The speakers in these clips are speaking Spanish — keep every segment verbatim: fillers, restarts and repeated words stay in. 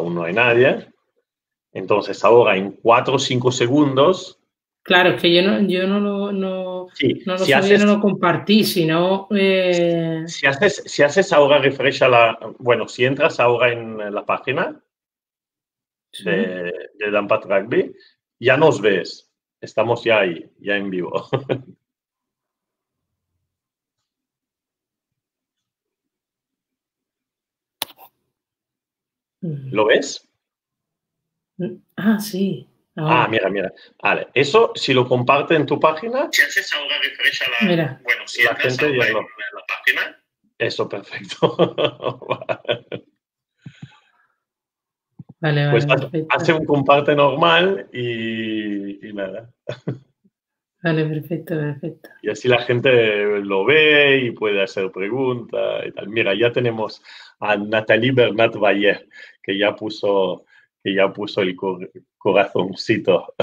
aún no hay nadie. Entonces, ahora en cuatro o cinco segundos... Claro, es que yo no, yo no lo, no, Sí, no lo si sabía, no haces, lo compartí, sino... Eh... si haces, si haces ahora refresh a la... Bueno, si entras ahora en la página Sí. de, de Dampat Rugby, ya nos ves. Estamos ya ahí, ya en vivo. ¿Lo ves? Ah, sí. Ah, Ahora. mira, mira. Vale, eso si lo comparte en tu página. Si haces ahora refresh a la... Mira. Bueno, si la gente ya lo... en la página. Eso, perfecto. Vale, Pues vale, perfecto. hace un comparte normal y, y nada. Vale, perfecto, perfecto. Y así la gente lo ve y puede hacer preguntas y tal. Mira, ya tenemos a Nathalie Bernat Valle, que ya puso, que ya puso el cor corazoncito.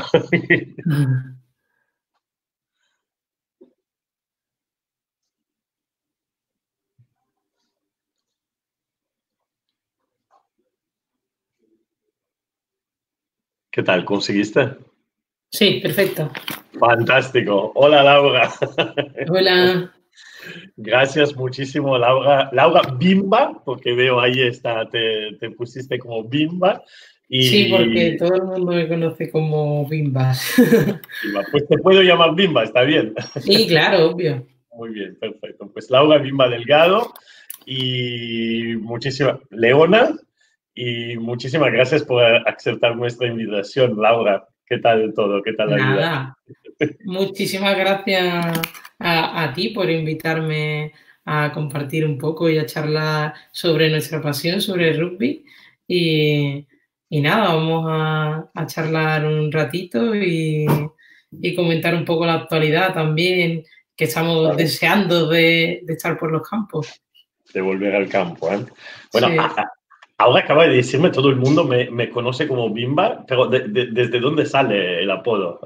¿Qué tal? ¿Conseguiste? Sí, perfecto. Fantástico. Hola, Laura. Hola. Gracias muchísimo, Laura. Laura Bimba, porque veo ahí está, te, te pusiste como Bimba. Y, Sí, porque todo el mundo me conoce como Bimbas. Bimba. Pues te puedo llamar Bimba, está bien. Sí, claro, obvio. Muy bien, perfecto. Pues Laura Bimba Delgado y muchísimas, Leona, y muchísimas gracias por aceptar nuestra invitación, Laura. ¿Qué tal todo? ¿Qué tal la vida? Nada. Muchísimas gracias a, a ti por invitarme a compartir un poco y a charlar sobre nuestra pasión, sobre el rugby. Y, y nada, vamos a, a charlar un ratito y, y comentar un poco la actualidad también, que estamos Claro. deseando de, de estar por los campos. De volver al campo, ¿eh? Bueno, Sí. a, a, ahora acaba de decirme, todo el mundo me, me conoce como Bimba, pero de, de, ¿desde dónde sale el apodo?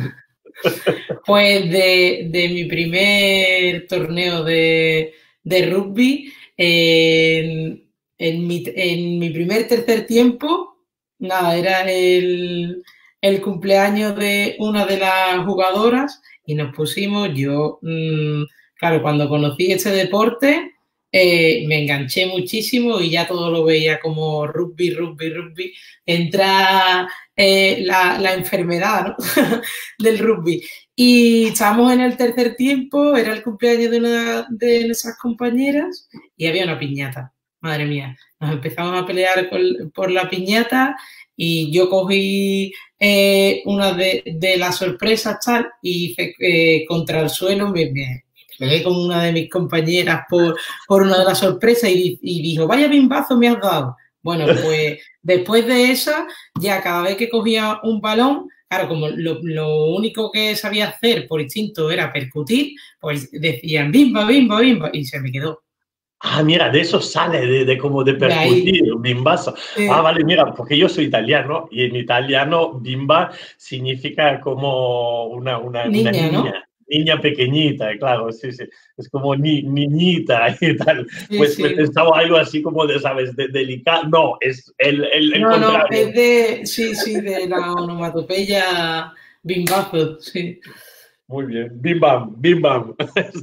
Pues de, de mi primer torneo de, de rugby, en, en, mi, en mi primer tercer tiempo, nada, era el, el cumpleaños de una de las jugadoras y nos pusimos, yo, mmm, claro, cuando conocí este deporte, eh, me enganché muchísimo y ya todo lo veía como rugby, rugby, rugby. Entra eh, la, la enfermedad, ¿no? del rugby. Y estábamos en el tercer tiempo, era el cumpleaños de una de nuestras compañeras y había una piñata. Madre mía, nos empezamos a pelear con, por la piñata y yo cogí eh, una de, de las sorpresas tal y hice eh, contra el suelo, me, me pegué con una de mis compañeras por, por una de las sorpresas y, y dijo, vaya bimbazo me has dado. Bueno, pues después de esa, ya cada vez que cogía un balón, claro, como lo, lo, único que sabía hacer por instinto era percutir, pues decían bimba, bimba, bimba, y se me quedó. Ah, mira, de eso sale, de, de como de De ahí. percutir, bimbazo. Ah, Eh, vale, mira, porque yo soy italiano y en italiano bimba significa como una, una, una niña, niña, ¿no? niña pequeñita, claro, sí, sí, es como ni, niñita y tal. Sí, Pues me sí. pensaba algo así como de, ¿sabes? De, delicado. No, es el, el, el No, no, contrario. es de, sí, sí, de la onomatopeya bimbazo, sí. Muy bien, bim bam, bim bam.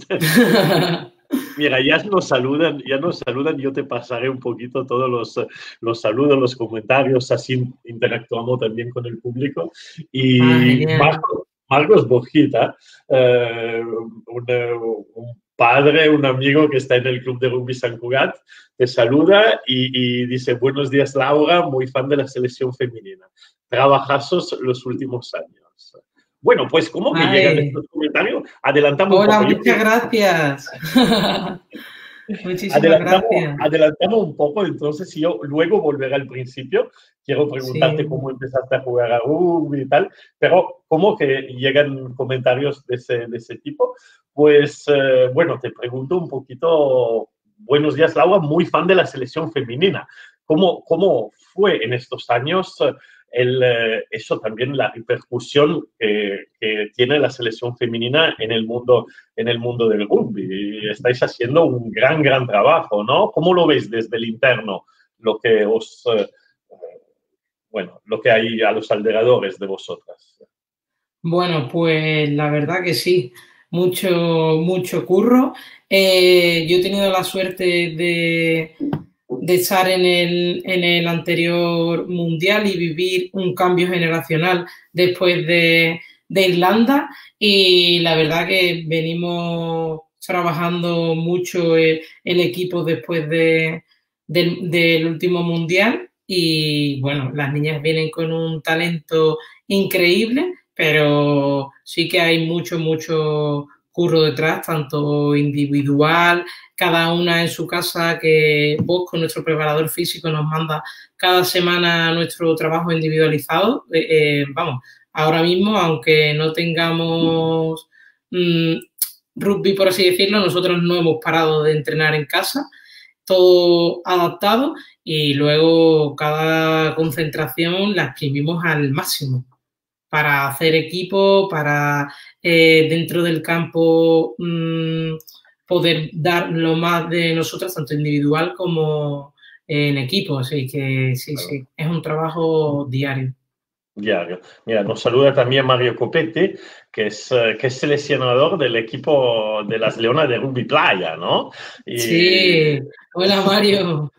Mira, ya nos saludan, ya nos saludan, yo te pasaré un poquito todos los, los saludos, los comentarios, así interactuamos también con el público. Ah, Y genial. Marcos, Marcos Bojita, eh, un, un padre, un amigo que está en el Club de Rugby San Cugat, te saluda y, y dice, buenos días Laura, muy fan de la selección femenina. Trabajazos los últimos años. Bueno, pues como me llegan Ay. estos comentarios, adelantamos un Hola, poco. Yo muchas gracias. Muchísimas Adelantamos, gracias. adelantamos un poco, entonces yo luego volveré al principio. Quiero preguntarte Sí. cómo empezaste a jugar a rugby y tal, pero ¿cómo que llegan comentarios de ese, de ese tipo? Pues eh, bueno, te pregunto un poquito, buenos días Laura, muy fan de la selección femenina. ¿Cómo, cómo fue en estos años el, eh, eso también, la repercusión que, que tiene la selección femenina en el mundo en el mundo del rugby? Y estáis haciendo un gran, gran trabajo, ¿no? ¿Cómo lo veis desde el interno, lo que os, eh, bueno, lo que hay a los alrededores de vosotras? Bueno, pues la verdad que sí, mucho, mucho curro. Eh, yo he tenido la suerte de, de estar en el, en el anterior mundial y vivir un cambio generacional después de, de Irlanda, y la verdad que venimos trabajando mucho el, el equipo después de, del, del último mundial, y bueno, las niñas vienen con un talento increíble, pero sí que hay mucho, mucho curro detrás, tanto individual, cada una en su casa, que Bosco, nuestro preparador físico, nos manda cada semana nuestro trabajo individualizado. Eh, eh, vamos, ahora mismo, aunque no tengamos mmm, rugby, por así decirlo, nosotros no hemos parado de entrenar en casa, todo adaptado, y luego cada concentración la exprimimos al máximo para hacer equipo, para eh, dentro del campo mmm, poder dar lo más de nosotros, tanto individual como en equipo. Así que sí, Claro. sí, es un trabajo diario. Diario. Mira, nos saluda también Mario Copetti, que es, que es seleccionador del equipo de las Leonas de Rugby Playa, ¿no? Y... Sí, hola Mario.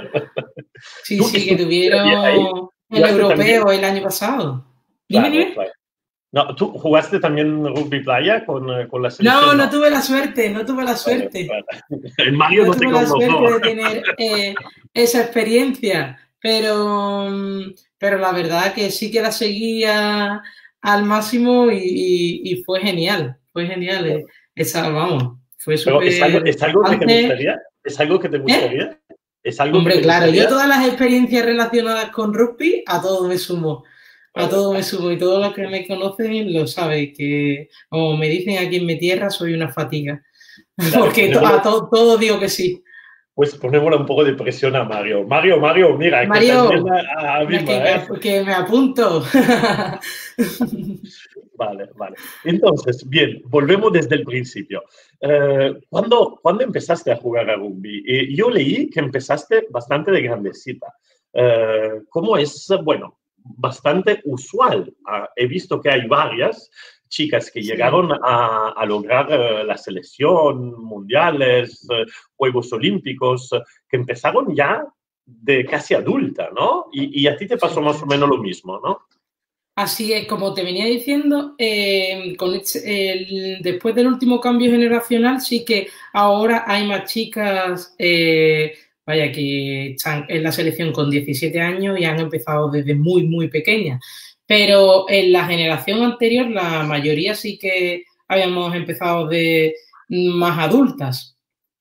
Sí, ¿Tú sí, que estuviste ahí? tuvieron el ¿Jugaste también? europeo el año pasado. Dime, Claro, dime. claro. No, ¿tú jugaste también Rugby Playa con, con la No, selección? no No. tuve la suerte, no tuve la Vale, suerte. vale. El Mario No no te tuve la suerte convocó. de tener eh, esa experiencia, pero, pero la verdad que sí que la seguía al máximo, y, y, y fue genial, fue genial. Eh, esa, vamos, fue Pero ¿es algo, súper es algo que te importante. gustaría? ¿Es algo que te ¿Eh? gustaría? ¿Es algo que Hombre, te claro, yo gustaría? todas las experiencias relacionadas con rugby, a todo me sumo, a Vale, todo me sumo, y todos los que me conocen lo saben, que como me dicen aquí en mi tierra, soy una fatiga, dale, porque a ponémosle, todo, todo digo que sí. pues ponémosle un poco de presión a Mario. Mario, Mario, mira, que también Mario, a, a que Vilma, me, ¿eh? que me apunto. Vale, vale. Entonces, bien, volvemos desde el principio. Eh, ¿cuándo, ¿cuándo empezaste a jugar a rugby? Eh, yo leí que empezaste bastante de grandecita. Eh, ¿cómo es? Bueno, bastante usual. Ah, he visto que hay varias chicas que Sí. llegaron a, a lograr eh, la selección, mundiales, eh, Juegos Olímpicos, eh, que empezaron ya de casi adulta, ¿no? Y, y a ti te pasó más o Sí. menos lo mismo, ¿no? Así es, como te venía diciendo, eh, con el, después del último cambio generacional, sí que ahora hay más chicas, eh, vaya, que están en la selección con diecisiete años y han empezado desde muy, muy pequeñas. Pero en la generación anterior, la mayoría sí que habíamos empezado de más adultas.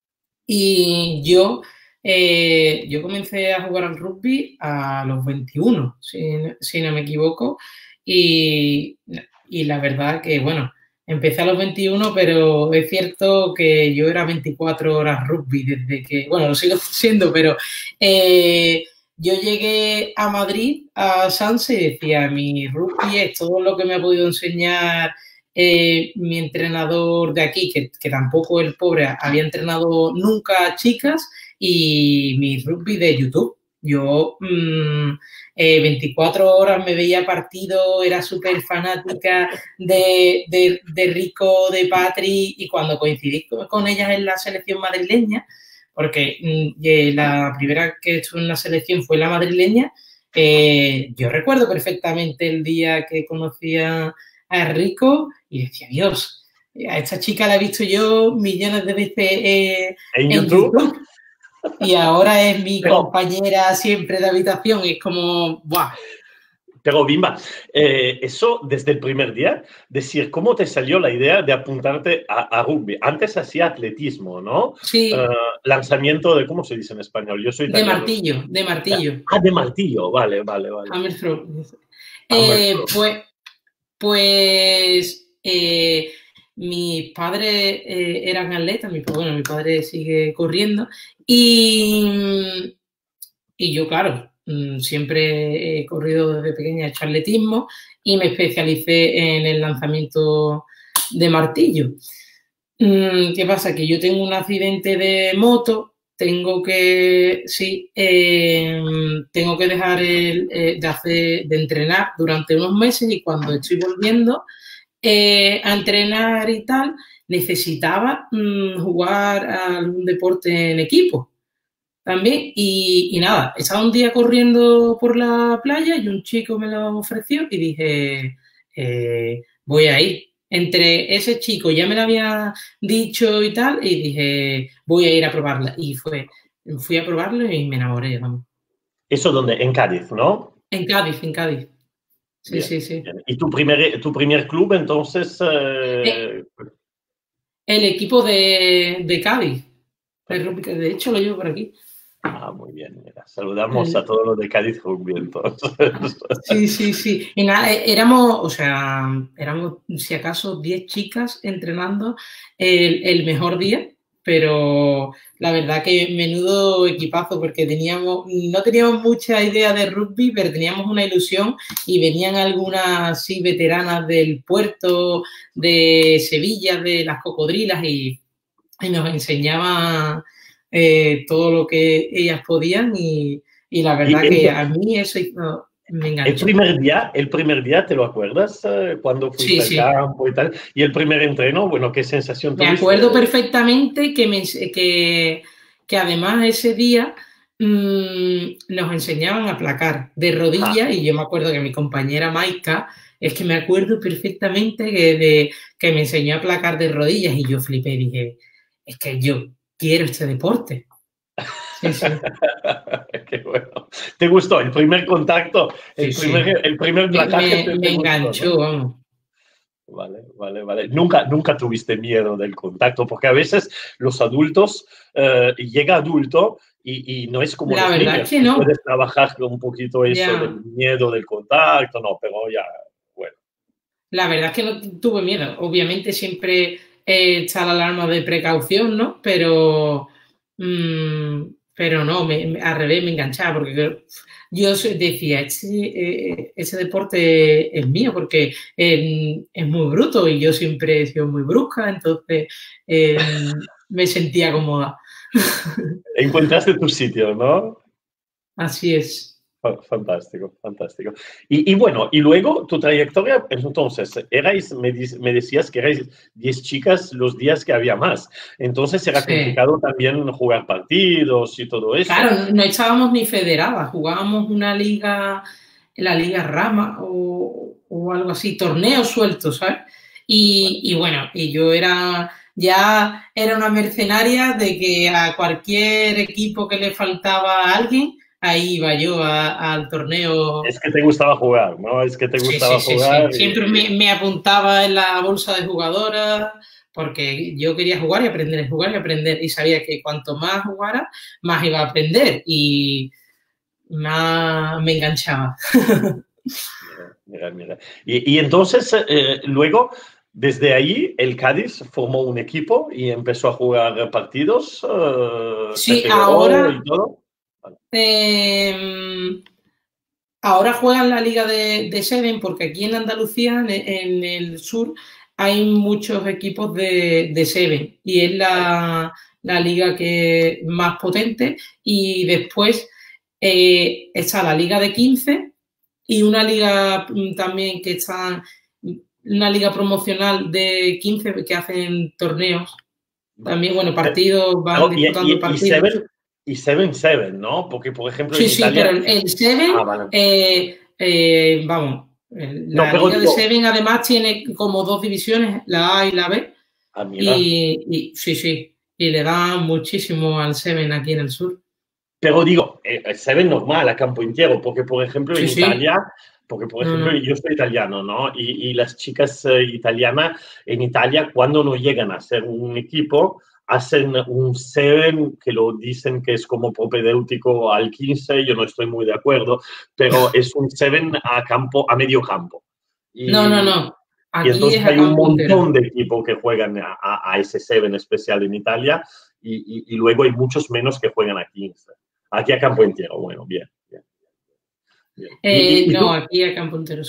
Y yo, eh, yo comencé a jugar al rugby a los veintiuno, si, si no me equivoco, y, y, la verdad que, bueno, empecé a los veintiuno, pero es cierto que yo era veinticuatro horas rugby desde que, bueno, lo sigo siendo, pero eh, yo llegué a Madrid, a Sanse, y decía, mi rugby es todo lo que me ha podido enseñar eh, mi entrenador de aquí, que, que tampoco el pobre había entrenado nunca a chicas, y mi rugby de YouTube. Yo mmm, eh, veinticuatro horas me veía partido, era súper fanática de, de, de Rico, de Patri, y cuando coincidí con ellas en la selección madrileña, porque mmm, la primera que estuve en la selección fue la madrileña, eh, yo recuerdo perfectamente el día que conocí a, a Rico y decía, Dios, a esta chica la he visto yo millones de veces eh, En en YouTube. YouTube, y ahora es mi Pero, compañera siempre de habitación, y es como, ¡buah! pero Bimba, eh, eso desde el primer día, decir, ¿cómo te salió la idea de apuntarte a, a rugby? Antes hacía atletismo, ¿no? Uh, Sí, lanzamiento de, ¿cómo se dice en español? Yo soy de italiano. martillo, de martillo. Ah, de martillo, vale, vale, vale. Hammer throw. Hammer Eh, throw. pues, pues eh, mis padres eh, eran atletas, mi, bueno, mi padre sigue corriendo, y, y yo, claro, siempre he corrido desde pequeña, he hecho atletismo, y me especialicé en el lanzamiento de martillo. ¿Qué pasa? Que yo tengo un accidente de moto tengo que, sí, eh, tengo que dejar el, eh, de, hacer, de entrenar durante unos meses y cuando estoy volviendo eh, a entrenar y tal, necesitaba mmm, jugar a algún deporte en equipo también. Y, y nada, estaba un día corriendo por la playa y un chico me lo ofreció y dije, eh, voy a ir. Entre ese chico ya me lo había dicho y tal, y dije, voy a ir a probarla. Y fue, fui a probarlo y me enamoré, vamos. ¿Eso donde? En Cádiz, ¿no? En Cádiz, en Cádiz. Sí, Bien, sí, sí. bien. ¿Y tu primer, tu primer club entonces? Eh, Eh... el equipo de, de Cádiz, de rugby, que de hecho lo llevo por aquí. Ah, muy bien, mira. Saludamos El, a todos los de Cádiz Rugby entonces. Sí, sí, sí. Y nada, éramos, o sea, éramos, si acaso, diez chicas entrenando el, el mejor día, pero la verdad que menudo equipazo, porque teníamos, no teníamos mucha idea de rugby, pero teníamos una ilusión y venían algunas, sí, veteranas del puerto, de Sevilla, de las cocodrilas, y, y nos enseñaban eh, todo lo que ellas podían y, y la Y verdad el, que a mí eso hizo, me el enganchó. primer día, el primer día, ¿te lo acuerdas? Eh, cuando Sí, fuiste al sí. campo y tal. Y el primer entreno, bueno, ¿qué sensación Me tuviste? acuerdo perfectamente que, me, que, que además ese día mmm, nos enseñaban a placar de Ah, rodillas y yo me acuerdo que mi compañera Maika, es que me acuerdo perfectamente que, de, que me enseñó a placar de rodillas y yo flipé y dije, es que yo quiero este deporte. Sí, sí. qué bueno. ¿Te gustó el primer contacto? Sí, El sí. primer, el primer Me, placaje me, te, me te gustó, enganchó, ¿no? vamos. Vale, vale, vale. Nunca, nunca tuviste miedo del contacto, porque a veces los adultos, eh, llega adulto y, y no es como La los verdad niños, es que que no. puedes trabajar un poquito eso del Ya. miedo del contacto, no, pero ya, bueno. La verdad es que no tuve miedo. Obviamente siempre eh, está la alarma de precaución, ¿no? Pero, mmm, pero no, me, me, al revés me enganchaba porque yo decía, ese, eh, ese deporte es mío porque eh, es muy bruto y yo siempre he sido muy brusca, entonces eh, me sentía cómoda. Encontraste tu sitio, ¿no? Así es. Fantástico, fantástico. Y, y, bueno, y luego tu trayectoria, entonces, erais, me, me, decías que erais diez chicas los días que había más. Entonces era Sí. complicado también jugar partidos y todo eso. Claro, no estábamos ni federadas, jugábamos una liga, la Liga Rama o, o algo así, torneos sueltos, ¿sabes? Y, y, bueno, y yo era, ya era una mercenaria de que a cualquier equipo que le faltaba a alguien, ahí iba yo a, al torneo. Es que te gustaba jugar, ¿no? Es que te Sí, sí, gustaba sí, sí. jugar Siempre y... me, me apuntaba en la bolsa de jugadoras porque yo quería jugar y aprender, jugar y aprender. Y sabía que cuanto más jugara, más iba a aprender y más me enganchaba. Mira, mira, mira. Y, y entonces, eh, luego, desde ahí, el Cádiz formó un equipo y empezó a jugar partidos, eh, se Sí, federó y ahora, todo. eh, ahora juegan la liga de, de Seven porque aquí en Andalucía, en, en el sur, hay muchos equipos de, de Seven y es la, la liga que más potente y después eh, está la liga de quince y una liga también que está, una liga promocional de quince que hacen torneos. También, bueno, partidos, van Pero, y, disputando y, y partidos. Seven, y Seven Seven, ¿no? Porque, por ejemplo, en Sí, sí, Italia... pero el Seven, Ah, vale. eh, eh, vamos, No, la pero liga de digo... Seven además tiene como dos divisiones, la A y la B, Ah, mira. y, y sí, sí, y le dan muchísimo al Seven aquí en el sur. Pero digo, eh, Seven normal, a campo entero, porque, por ejemplo, en Sí, sí, Italia... Porque, por no, ejemplo, no. yo soy italiano, ¿no? Y, y las chicas eh, italianas en Italia, cuando no llegan a ser un equipo, hacen un Seven que lo dicen que es como propedéutico al quince, yo no estoy muy de acuerdo, pero es un Seven a campo, a medio campo. No, no, Y, no. y Aquí entonces es a hay un campo entero. montón de equipos que juegan a, a, a ese Seven especial en Italia y, y, y, luego hay muchos menos que juegan a quince. Aquí a campo entero, bueno, bien, bien, bien. Y, Eh, y, y no, tú, aquí a campo entero, sí.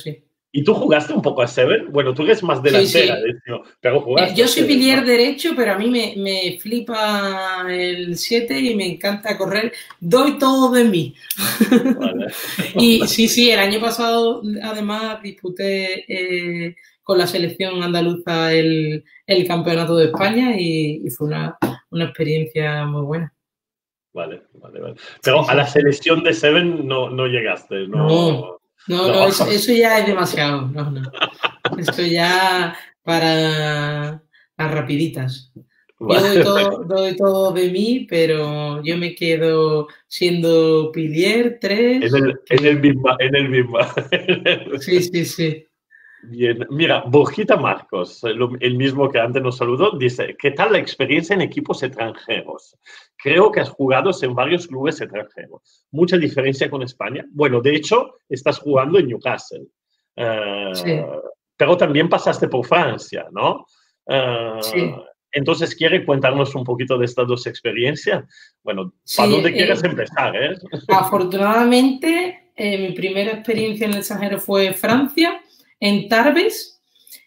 ¿Y tú jugaste un poco a Seven? Bueno, tú eres más Sí, delantera, sí. de hecho, pero jugaste Yo a soy Seven, pilier ¿no? derecho, pero a mí me, me flipa el siete y me encanta correr. Doy todo de mí. Vale. Y sí, sí, el año pasado además disputé eh, con la selección andaluza el, el campeonato de España y, y fue una, una experiencia muy buena. Vale, vale, vale. Sí, Pero a sí, la sí. selección de Seven no, no llegaste, No, no. no, no, No. eso, eso ya es demasiado. No, no. Esto ya para las rapiditas. Yo doy Vale. todo, doy todo de mí, pero yo me quedo siendo pilier En tres, el, en el que Bimba, en el Bimba. sí, sí, sí. Bien, mira, Borjita Marcos, lo- el mismo que antes nos saludó, dice, ¿qué tal la experiencia en equipos extranjeros? Creo que has jugado en varios clubes extranjeros. ¿Mucha diferencia con España? Bueno, de hecho, estás jugando en Newcastle. Sí, Eh, pero también pasaste por Francia, ¿no? Eh, sí. entonces, ¿quiere contarnos un poquito de estas dos experiencias? Bueno, ¿para Sí, dónde quieres eh, empezar, eh? afortunadamente eh, mi primera experiencia en el extranjero fue Francia, en Tarbes,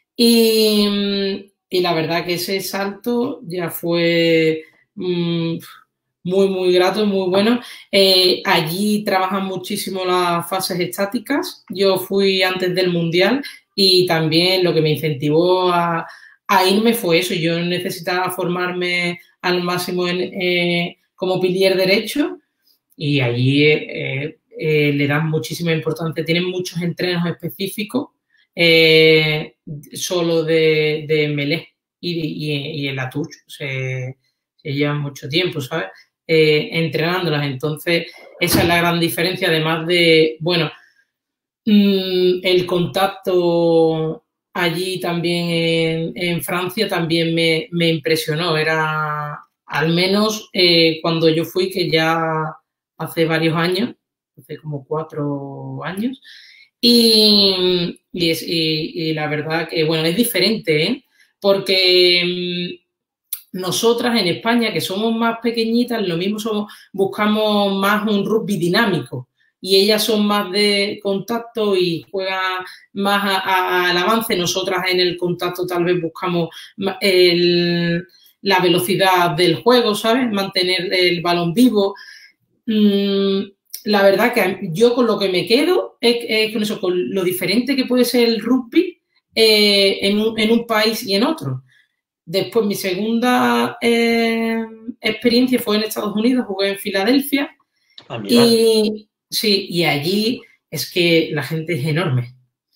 y, y la verdad que ese salto ya fue mmm, muy, muy grato y muy bueno. Eh, allí trabajan muchísimo las fases estáticas. Yo fui antes del Mundial y también lo que me incentivó a, a irme fue eso. Yo necesitaba formarme al máximo en, eh, como pilier derecho y allí eh, eh, le dan muchísima importancia. Tienen muchos entrenos específicos eh, solo de, de Melé y, y, y el Atuch. Se, se llevan mucho tiempo, ¿sabes? Eh, entrenándolas. Entonces, esa es la gran diferencia, además de, bueno, mmm, el contacto allí también en, en Francia también me, me, impresionó. Era, al menos eh, cuando yo fui, que ya hace varios años, hace como cuatro años, y, y, es, y, y la verdad que, bueno, es diferente, ¿eh? Porque nosotras en España, que somos más pequeñitas, lo mismo somos, buscamos más un rugby dinámico y ellas son más de contacto y juegan más a, a, al avance. Nosotras en el contacto tal vez buscamos el, la velocidad del juego, ¿sabes? Mantener el balón vivo. Mm, la verdad que yo con lo que me quedo es, es con eso, con lo diferente que puede ser el rugby eh, en, un, en un país y en otro. Después, mi segunda eh, experiencia fue en Estados Unidos, jugué en Filadelfia Ah, mira. y sí, y allí es que la gente es enorme.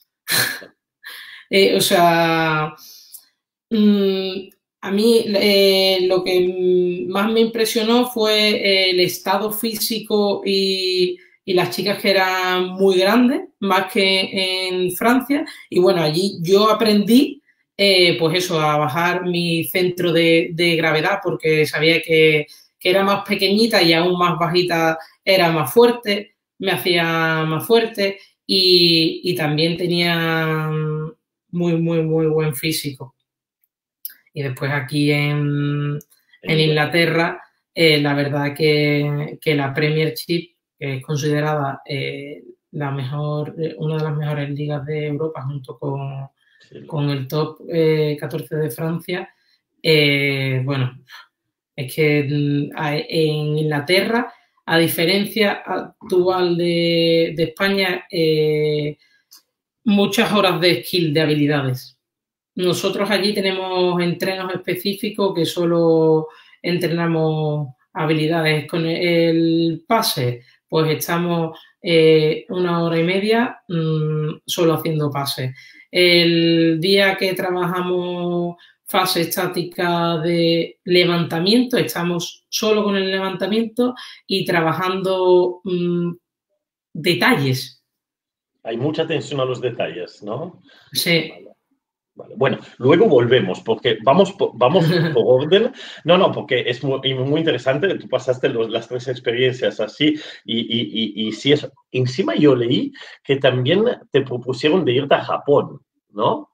eh, o sea, mmm, a mí eh, lo que más me impresionó fue el estado físico y, y las chicas que eran muy grandes, más que en Francia. Y bueno, allí yo aprendí eh, pues eso, a bajar mi centro de, de gravedad porque sabía que, que, era más pequeñita y aún más bajita era más fuerte, me hacía más fuerte y, y también tenía muy, muy, muy buen físico. Y después aquí en, En en Inglaterra. Inglaterra, eh, la verdad que, que, la Premiership que es considerada eh, la mejor, una de las mejores ligas de Europa junto con, Sí, con el top eh, catorce de Francia. Eh, bueno, es que en Inglaterra, a diferencia actual de, de España, eh, muchas horas de skill, de habilidades. Nosotros allí tenemos entrenos específicos que solo entrenamos habilidades. Con el pase, pues estamos eh, una hora y media mmm, solo haciendo pases. El día que trabajamos fase estática de levantamiento, estamos solo con el levantamiento y trabajando mmm, detalles. Hay mucha atención a los detalles, ¿no? Sí. Vale. Vale. Bueno, luego volvemos, porque vamos por, vamos por orden. No, no, porque es muy, muy interesante. Tú pasaste los, las tres experiencias así, y, y, y, y sí, eso. Encima yo leí que también te propusieron de irte a Japón, ¿no?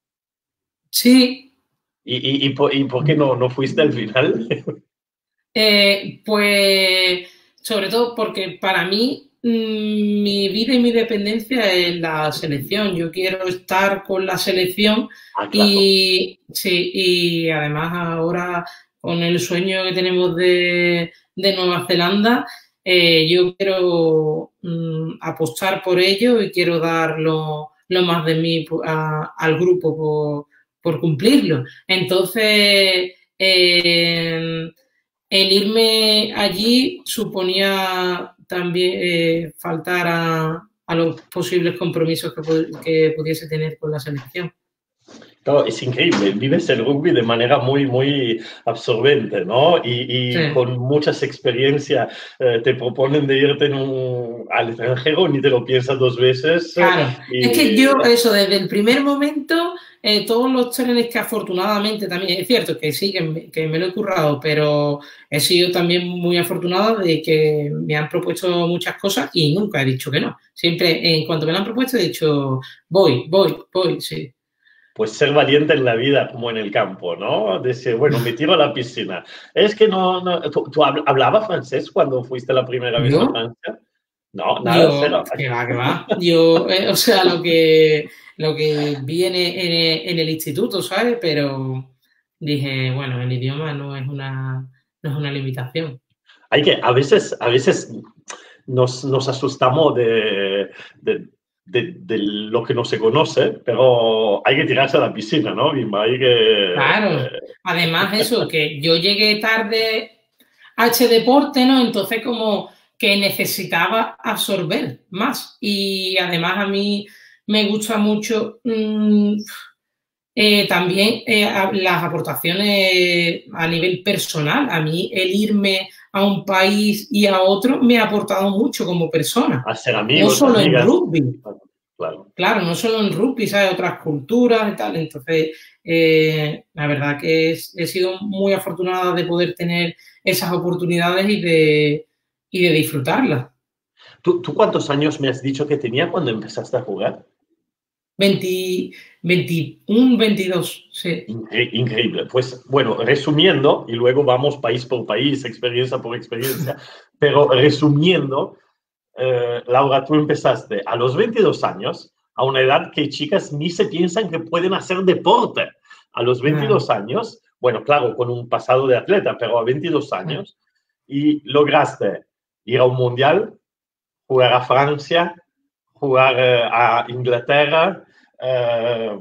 Sí. ¿Y, y, y, por, y por qué no, no fuiste al final? Eh, pues sobre todo porque para mí mm, mi vida y mi dependencia es la selección. Yo quiero estar con la selección Ah, claro. y sí, y además ahora con el sueño que tenemos de, de Nueva Zelanda, eh, yo quiero mm, apostar por ello y quiero dar lo, lo más de mí a, al grupo por, por cumplirlo. Entonces, eh, el irme allí suponía también eh, faltar a, a, los posibles compromisos que, que, pudiese tener con la selección. No, es increíble, vives el rugby de manera muy, muy absorbente, ¿no? Y, y Sí. con muchas experiencias eh, te proponen de irte en un, al extranjero, ni te lo piensas dos veces. Claro, Y... es que yo, eso, desde el primer momento, eh, todos los trenes que afortunadamente también, es cierto que sí, que me, que me lo he currado, pero he sido también muy afortunada de que me han propuesto muchas cosas y nunca he dicho que no. Siempre, en cuanto me lo han propuesto, he dicho, voy, voy, voy, sí. Pues ser valiente en la vida como en el campo, ¿no? Decir, bueno, me tiro a la piscina. Es que no, no ¿tú, ¿tú hablabas francés cuando fuiste la primera vez a ¿Yo? Francia? No, nada, Yo, cero. que va, que va. Yo, eh, o sea, lo que, lo que viene en, en el instituto, ¿sabes? Pero dije, bueno, el idioma no es una, no es una limitación. Hay que, a veces, a veces nos, nos asustamos de, de, de, de, lo que no se conoce, pero hay que tirarse a la piscina, ¿no, Bimba? Hay que... Claro. Eh... Además, eso, que yo llegué tarde a este deporte, ¿no? Entonces, como que necesitaba absorber más. Y además, a mí me gusta mucho. Mmm, Eh, también eh, las aportaciones a nivel personal. A mí el irme a un país y a otro me ha aportado mucho como persona. A ser No amigos, solo en amigas. rugby. Claro. Claro, no solo en rugby, ¿sabes? Otras culturas y tal. Entonces, eh, la verdad que es, he sido muy afortunada de poder tener esas oportunidades y de, y de disfrutarlas. ¿Tú, ¿Tú cuántos años me has dicho que tenía cuando empezaste a jugar? veinte, veintiuno, veintidós, sí. Increíble. Pues bueno, resumiendo, y luego vamos país por país, experiencia por experiencia, pero resumiendo, eh, Laura, tú empezaste a los veintidós años, a una edad que chicas ni se piensan que pueden hacer deporte. A los veintidós Claro. años, bueno, claro, con un pasado de atleta, pero a veintidós años, y lograste ir a un mundial, jugar a Francia, jugar eh, a Inglaterra, eh,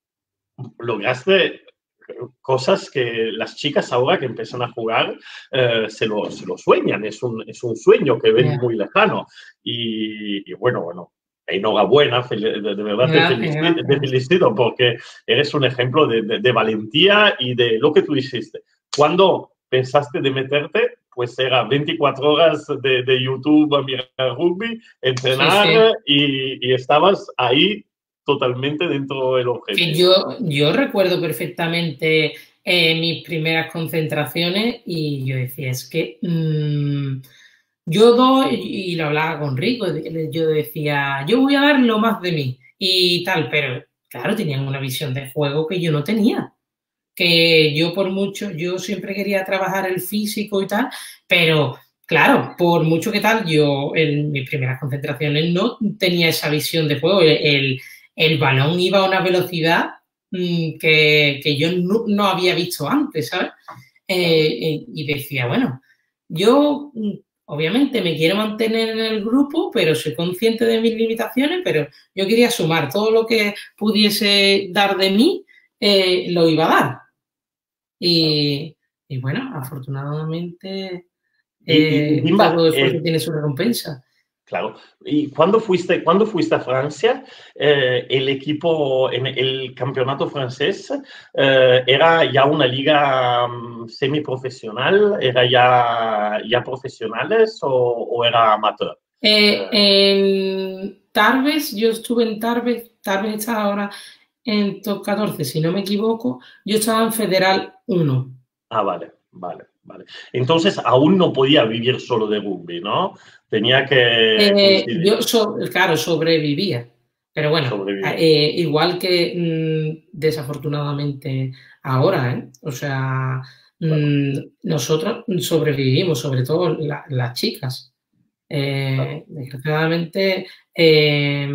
lograste cosas que las chicas ahora que empiezan a jugar eh, se, lo, se, lo, sueñan, es un, es un sueño que ven Yeah. muy lejano. Y, y bueno, bueno, enhorabuena, de, de verdad Gracias, te, felicito, gracias. te felicito porque eres un ejemplo de, de, de valentía y de lo que tú hiciste. Cuando pensaste de meterte, pues era veinticuatro horas de, de YouTube a mirar rugby, entrenar Sí, sí. Y, y estabas ahí totalmente dentro del objetivo. Que yo, yo recuerdo perfectamente eh, mis primeras concentraciones y yo decía, es que mmm, yo doy, y lo hablaba con Rico, yo decía, yo voy a dar lo más de mí y tal, pero claro, tenían una visión de juego que yo no tenía. Que yo por mucho, yo siempre quería trabajar el físico y tal, pero claro, por mucho que tal, yo en mis primeras concentraciones no tenía esa visión de juego. El, el balón iba a una velocidad mmm, que, que, yo no, no, había visto antes, ¿sabes? Eh, y decía, bueno, yo obviamente me quiero mantener en el grupo, pero soy consciente de mis limitaciones, pero yo quería sumar todo lo que pudiese dar de mí, eh, lo iba a dar. Y, y bueno, afortunadamente Y, y, eh, Bimba, todo esfuerzo eh, tiene su recompensa. claro. ¿Y cuándo fuiste, cuando fuiste a Francia? Eh, el equipo en el campeonato francés eh, era ya una liga um, semiprofesional, era ya, ya profesionales o, o era amateur. Eh, en Tarbes, yo estuve en Tarbes, Tarbes está ahora en top catorce, si no me equivoco, yo estaba en Federal uno. Ah, vale, vale, vale. Entonces aún no podía vivir solo de rugby, ¿no? Tenía que Eh, coincidir. yo, so, claro, sobrevivía, pero bueno, eh, igual que mmm, desafortunadamente ahora, ¿eh? O sea, Claro. mmm, nosotros sobrevivimos, sobre todo la, las chicas. Eh, claro. desgraciadamente, eh,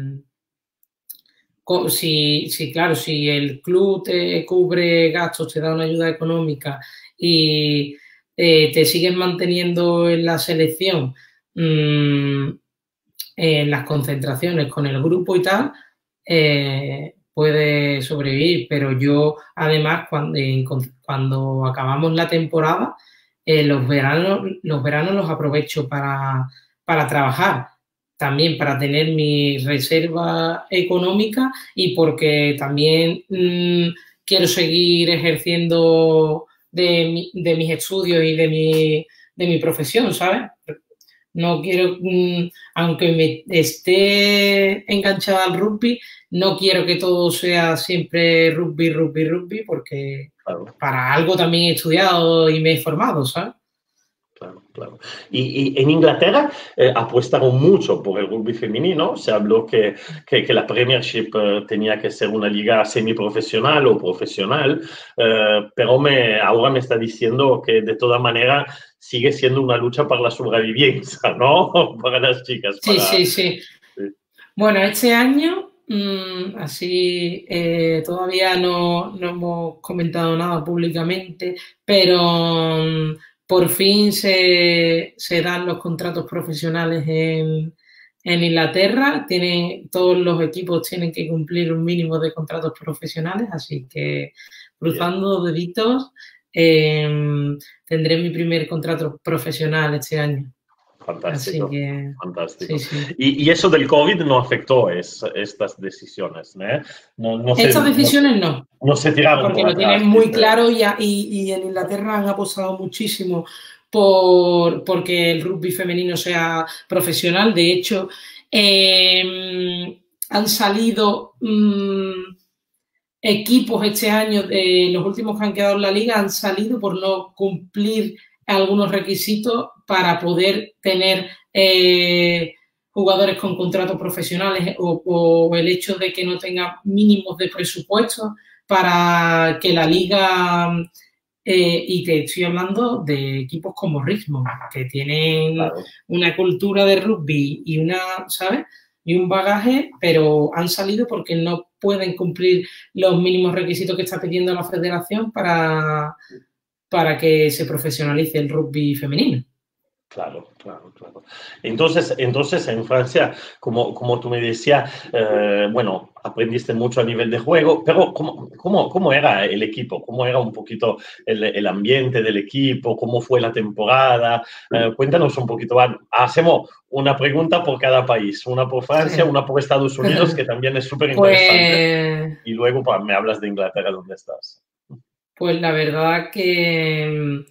si, si, claro, si el club te cubre gastos, te da una ayuda económica y eh, te siguen manteniendo en la selección, mmm, en las concentraciones con el grupo y tal, eh, puede sobrevivir. Pero yo, además, cuando, cuando acabamos la temporada, eh, los, veranos, los veranos los aprovecho para, para trabajar. También para tener mi reserva económica y porque también mmm, quiero seguir ejerciendo de, mi, de mis estudios y de mi, de mi profesión, ¿sabes? No quiero, aunque me esté enganchada al rugby, no quiero que todo sea siempre rugby, rugby, rugby, porque Claro. para algo también he estudiado y me he formado, ¿sabes? Claro, claro. Y, y en Inglaterra eh, apuestaron mucho por el rugby femenino. Se habló que, que, que la Premiership eh, tenía que ser una liga semiprofesional o profesional, eh, pero me, ahora me está diciendo que de toda manera sigue siendo una lucha para la sobrevivencia, ¿no? Para las chicas. Sí, Para... sí, sí. Sí. Bueno, este año, mmm, así eh, todavía no, no hemos comentado nada públicamente, pero mmm, por fin se, se, dan los contratos profesionales en, en Inglaterra. Tienen, todos los equipos tienen que cumplir un mínimo de contratos profesionales, así que cruzando Bien. deditos, eh, tendré mi primer contrato profesional este año. Fantástico, que, fantástico. Sí, sí. Y, y, eso del COVID no afectó es, estas decisiones, ¿eh? No, no se, Estas decisiones no, no, no se tiraron porque por lo atrás. tienen muy ¿Viste? claro y, y, y en Inglaterra han apostado muchísimo por porque el rugby femenino sea profesional. De hecho, eh, han salido mmm, equipos este año, eh, los últimos que han quedado en la liga, han salido por no cumplir algunos requisitos para poder tener eh, jugadores con contratos profesionales o, o el hecho de que no tenga mínimos de presupuesto para que la liga, eh, y te estoy hablando de equipos como Richmond, que tienen claro. una cultura de rugby y una, ¿sabes? Y un bagaje, pero han salido porque no pueden cumplir los mínimos requisitos que está pidiendo la federación para, para que se profesionalice el rugby femenino. Claro, claro, claro. Entonces, entonces en Francia, como, como tú me decías, eh, bueno, aprendiste mucho a nivel de juego, pero ¿cómo, cómo, cómo era el equipo? ¿Cómo era un poquito el, el ambiente del equipo? ¿Cómo fue la temporada? Eh, cuéntanos un poquito. Hacemos una pregunta por cada país, una por Francia, sí. una por Estados Unidos, que también es súper interesante. Pues... Y luego pues, me hablas de Inglaterra, ¿dónde estás? Pues la verdad que...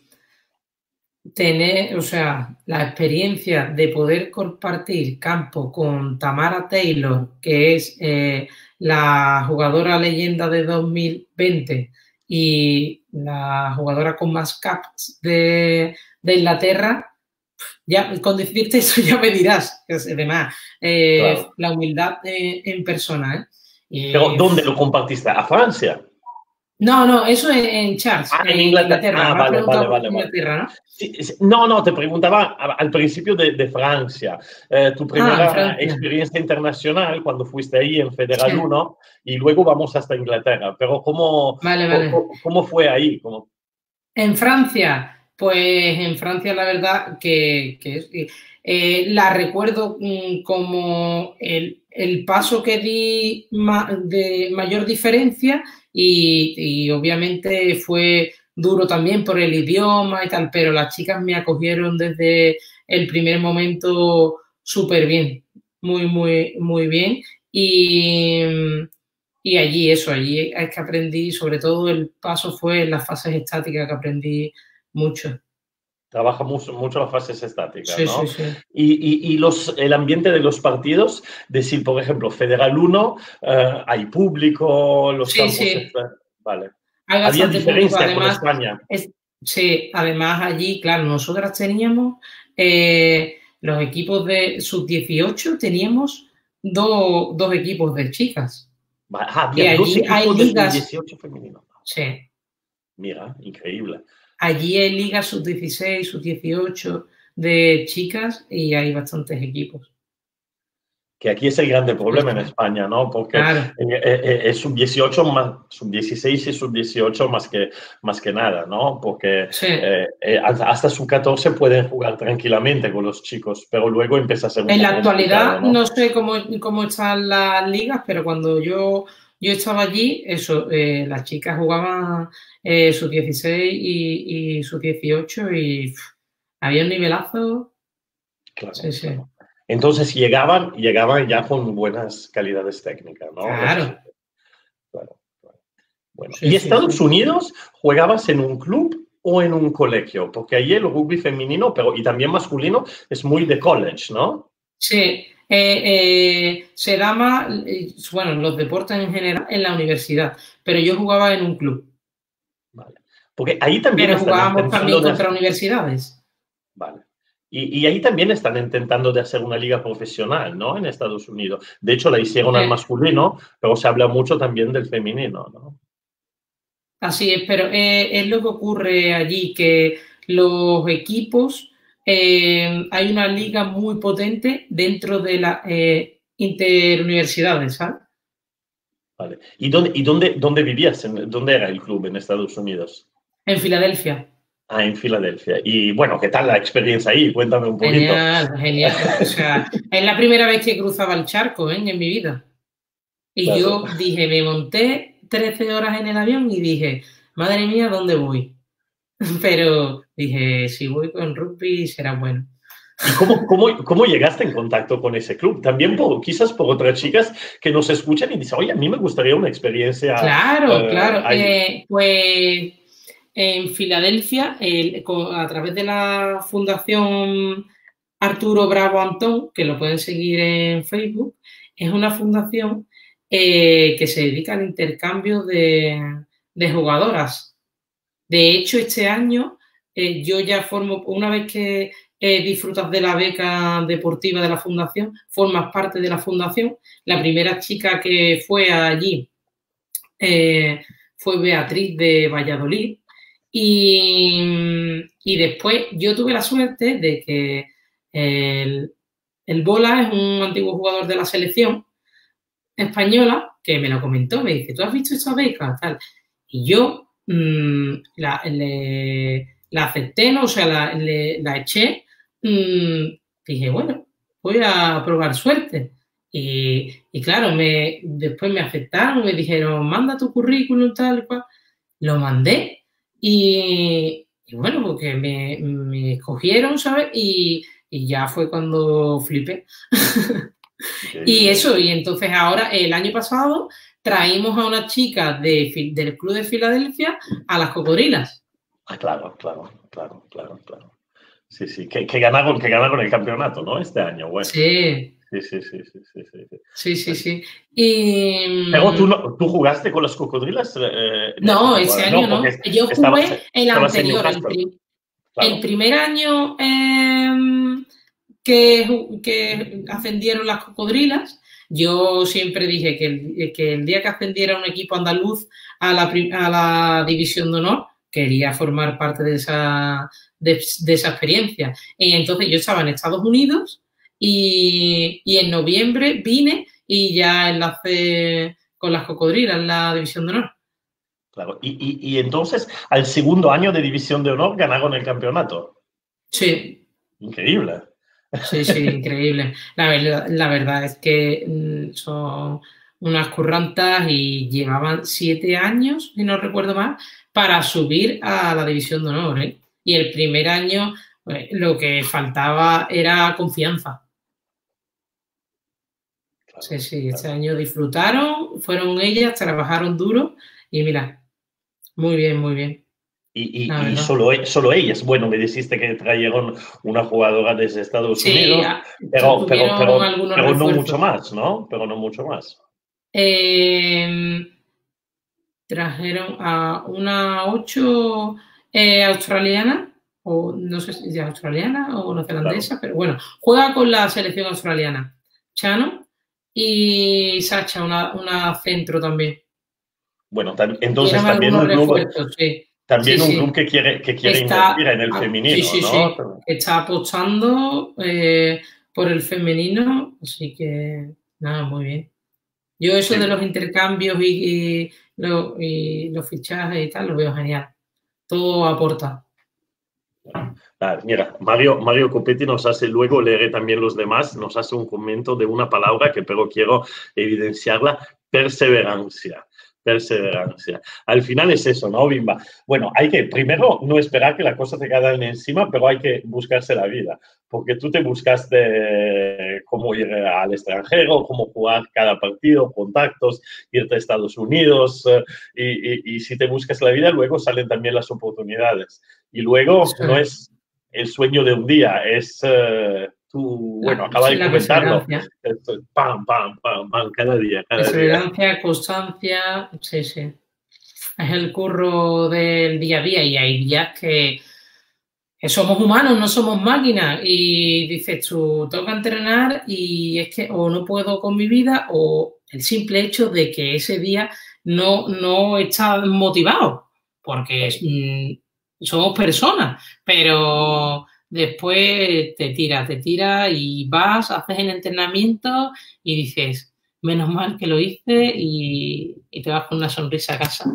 tener, o sea, la experiencia de poder compartir campo con Tamara Taylor, que es eh, la jugadora leyenda de dos mil veinte y la jugadora con más caps de, de Inglaterra, ya con decirte eso ya me dirás, además, eh, claro. la humildad de, en persona. ¿eh? Y, ¿Pero dónde lo compartiste? ¿A Francia? No, no, eso es en Charles, ah, en, en Inglaterra. Inglaterra. Ah, Me has vale, vale, vale, Inglaterra, vale. ¿no? Sí, sí. No, no, te preguntaba al principio de, de Francia. Eh, tu primera ah, experiencia internacional cuando fuiste ahí en Federal sí. uno y luego vamos hasta Inglaterra. Pero ¿cómo, vale, vale. cómo, cómo fue ahí? ¿Cómo... En Francia, pues en Francia la verdad que, que eh, la recuerdo mm, como el, el paso que di ma, de mayor diferencia y, y obviamente fue duro también por el idioma y tal, pero las chicas me acogieron desde el primer momento súper bien, muy, muy, muy bien. Y, y allí eso, allí es que aprendí, sobre todo el paso fue en las fases estáticas que aprendí mucho. Trabaja mucho, mucho las fases estáticas, sí, ¿no? Sí, sí. Y, y, y los, el ambiente de los partidos, decir, por ejemplo, Federal uno, uh, hay público, los sí, campos... Sí. Están, vale. Hay Había bastante diferencia público, además, con España. Es, sí, además allí, claro, nosotras teníamos eh, los equipos de sub dieciocho, teníamos do, dos equipos de chicas. Ah, había dos allí equipos hay de ligas, sub dieciocho femenino. Sí. Mira, increíble. Allí hay ligas sub dieciséis, sub dieciocho, de chicas y hay bastantes equipos. Que aquí es el grande problema en España, ¿no? Porque claro. es sub dieciocho, más, sub dieciséis y sub dieciocho más que, más que nada, ¿no? Porque sí. eh, eh, hasta sub catorce pueden jugar tranquilamente con los chicos, pero luego empieza a ser un En poco la actualidad, ¿no? no sé cómo, cómo están las ligas, pero cuando yo, yo estaba allí, eso, eh, las chicas jugaban eh, sub dieciséis y, y sub dieciocho y pff, había un nivelazo. Claro, sí, sí. claro. Entonces llegaban, llegaban ya con buenas calidades técnicas, ¿no? Claro. Claro, claro. Bueno, Sí, ¿y sí, Estados sí. Unidos jugabas en un club o en un colegio? Porque ahí el rugby femenino, pero y también masculino, es muy de college, ¿no? Sí, eh, eh, se da más, eh, bueno, los deportes en general en la universidad, pero yo jugaba en un club. Vale. Porque ahí también Pero están jugábamos intentando también de contra hacer... universidades. Vale. Y, y, ahí también están intentando de hacer una liga profesional, ¿no? En Estados Unidos. De hecho, la hicieron al Eh, masculino, pero se habla mucho también del femenino, ¿no? Así es, pero eh, es lo que ocurre allí, que los equipos, eh, hay una liga muy potente dentro de las eh, interuniversidades, ¿sabes? Vale. ¿Y dónde, y dónde, dónde vivías? En, ¿Dónde era el club en Estados Unidos? En Filadelfia. Ah, en Filadelfia. Y bueno, ¿qué tal la experiencia ahí? Cuéntame un poquito. Genial, genial. O sea, es la primera vez que cruzaba el charco, ¿eh? En mi vida. Y Claro. yo dije, me monté trece horas en el avión y dije, madre mía, ¿dónde voy? Pero dije, si voy con rugby será bueno. ¿Y cómo, cómo, cómo llegaste en contacto con ese club? También por, quizás por otras chicas que nos escuchan y dicen, oye, a mí me gustaría una experiencia. Claro, Uh, claro. ahí. Eh, pues en Filadelfia, el, a través de la Fundación Arturo Bravo Antón, que lo pueden seguir en Facebook, es una fundación eh, que se dedica al intercambio de, de jugadoras. De hecho, este año eh, yo ya formo, una vez que eh, disfrutas de la beca deportiva de la fundación, formas parte de la fundación. La primera chica que fue allí eh, fue Beatriz de Valladolid. Y, y después yo tuve la suerte de que el, el Bola es un antiguo jugador de la selección española que me lo comentó, me dice, ¿tú has visto esta beca? Tal. Y yo mmm, la, le, la acepté, ¿no? O sea, la, le, la eché. Mmm, dije, bueno, voy a probar suerte. Y, y claro, me, después me aceptaron, me dijeron, manda tu currículum, tal y cual. Lo mandé y, y bueno, porque me, me escogieron, ¿sabes? Y, y ya fue cuando flipé. Y eso, y entonces ahora, el año pasado, traímos a una chica de, del Club de Filadelfia a las Cocodrilas. Ah, claro, claro, claro, claro, claro. Sí, sí, que, que, ganaron, que ganaron el campeonato, ¿no? Este año, bueno. Sí. Sí, sí, sí, sí, sí, sí. Sí, sí, sí. Y... Pero tú, no, tú jugaste con las Cocodrilas. Eh, no, ese año no. no. Yo jugué estabas, el anterior, el, prim claro. el primer año eh, que, que ascendieron las Cocodrilas. Yo siempre dije que el, que el día que ascendiera un equipo andaluz a la, a la División de Honor, quería formar parte de esa, de, de esa experiencia. Y entonces yo estaba en Estados Unidos y, y en noviembre vine y ya enlacé con las Cocodrilas en la División de Honor. Claro. Y, y, y entonces, al segundo año de División de Honor, ganaron el campeonato. Sí. Increíble. Sí, sí, increíble. La verdad, la verdad es que mmm, son unas currantas y llevaban siete años, si no recuerdo mal, para subir a la División de Honor, ¿eh? Y el primer año pues, lo que faltaba era confianza. Claro, sí, sí, claro. Este año disfrutaron, fueron ellas, trabajaron duro y mira, muy bien, muy bien. Y, y, y solo, solo ellas, bueno, me dijiste que trajeron una jugadora desde Estados sí, Unidos, a, pero, pero, pero, pero no mucho más, ¿no? Pero no mucho más. Eh, trajeron a una ocho eh, australiana, o no sé si es australiana o neozelandesa, claro. Pero bueno, juega con la selección australiana. Chano y Sacha, una, una centro también. Bueno, tam entonces también un club, sí. También Sí, un sí. club que quiere, que quiere Está, invertir en el ah, femenino, sí, sí, sí. ¿no? Está apostando eh, por el femenino, así que nada, muy bien. Yo eso de Sí. los intercambios y, y, lo- y los fichajes y tal lo veo genial. Todo aporta. Ah, mira, Mario, Mario Copetti nos hace, luego leeré también los demás, nos hace un comentario de una palabra que pero quiero evidenciarla, perseverancia. Perseverancia. Al final es eso, ¿no, Bimba? Bueno, hay que primero no esperar que la cosa te caiga encima, pero hay que buscarse la vida, porque tú te buscaste cómo ir al extranjero, cómo jugar cada partido, contactos, irte a Estados Unidos, eh, y, y, y si te buscas la vida, luego salen también las oportunidades. Y luego Eso no es. es el sueño de un día, es uh, tú, bueno, La, acaba sí, de la comentarlo, perseverancia. esto es pam, pam, pam, pam, cada día, cada día. Perseverancia, constancia, sí, sí. Es el curro del día a día y hay días que, que somos humanos, no somos máquinas y dices tú, toca entrenar y es que o no puedo con mi vida o el simple hecho de que ese día no, no está motivado porque mm, somos personas, pero después te tira, te tira y vas, haces el entrenamiento y dices, menos mal que lo hice y, y te vas con una sonrisa a casa.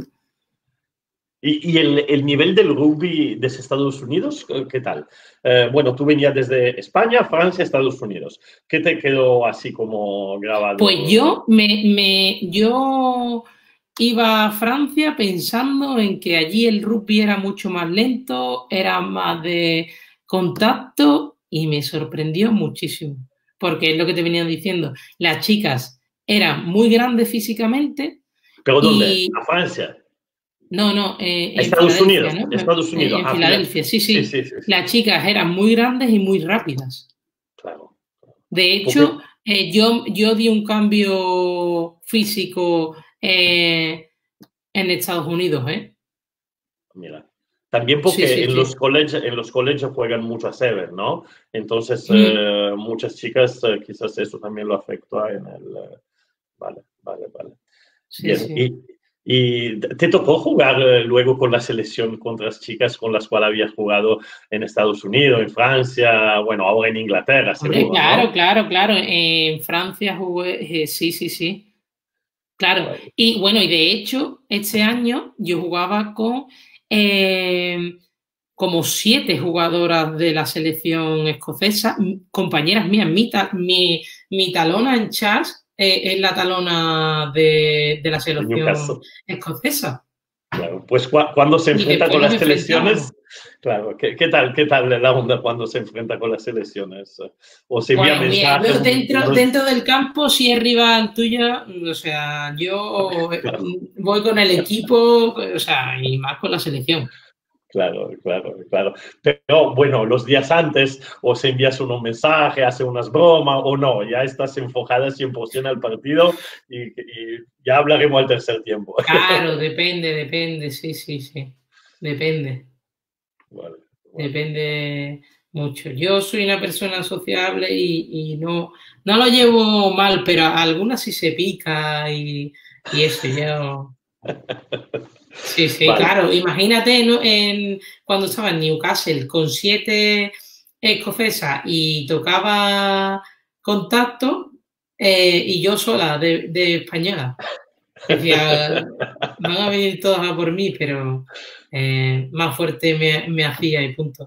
¿Y, y el, el, nivel del rugby de Estados Unidos, qué tal? Eh, bueno, tú venías desde España, Francia, Estados Unidos. ¿Qué te quedó así como Pues grabado? yo me, me yo iba a Francia pensando en que allí el rugby era mucho más lento, era más de contacto y me sorprendió muchísimo. Porque es lo que te venía diciendo, las chicas eran muy grandes físicamente ¿Pero dónde? y ¿A Francia? no, no, eh, ¿A en Estados Filadelfia, Unidos? ¿no? Estados Eh, Unidos. en Ah, final. Filadelfia, sí, Sí, sí. sí, sí, sí. Las chicas eran muy grandes y muy rápidas. Claro. De Porque, hecho, eh, yo, yo di un cambio físico eh, en Estados Unidos, ¿eh? mira. También Sí, porque sí, en los sí. colegios, en los colegios juegan mucho a Seven, ¿no? Entonces, Mm. eh, muchas chicas, eh, quizás eso también lo afectó en el... Eh, vale, vale, vale. Sí, Bien. sí. ¿Y, y te tocó jugar eh, luego con la selección contra las chicas con las cuales habías jugado en Estados Unidos, en Francia, bueno, ahora en Inglaterra, Hombre, seguro, claro, ¿no? claro, claro. En Francia jugué, eh, sí, sí, sí. Claro. Bueno, Y bueno, y de hecho, este año yo jugaba con eh, como siete jugadoras de la selección escocesa, compañeras mías. Mi, ta, mi, mi talona en Charles eh, es la talona de, de la de selección Newcastle. escocesa. Claro, pues cu cuando se Y enfrenta después con nos las enfrentábamos. selecciones, claro, ¿qué, qué tal, qué tal la onda cuando se enfrenta con las selecciones? O se envía Bueno, mira, mensajes. dentro, Unos, dentro del campo, si es rival tuya, o sea, yo claro, voy con el equipo, o sea, y más con la selección. claro, claro, claro. Pero bueno, los días antes o se envías un mensaje, hace unas bromas o no, ya estás enfocada cien por ciento al partido y, y ya hablaremos al tercer tiempo. Claro, depende, depende, sí, sí, sí. Depende, Vale, vale. depende mucho. Yo soy una persona sociable y, y no, no lo llevo mal, pero a algunas sí se pica y, y eso, yo. Sí, sí, Vale. claro. Imagínate, ¿no? En, cuando estaba en Newcastle con siete escocesas y tocaba contacto eh, y yo sola de, de española. Decía, van a venir todas a por mí, pero eh, más fuerte me, me hacía y punto.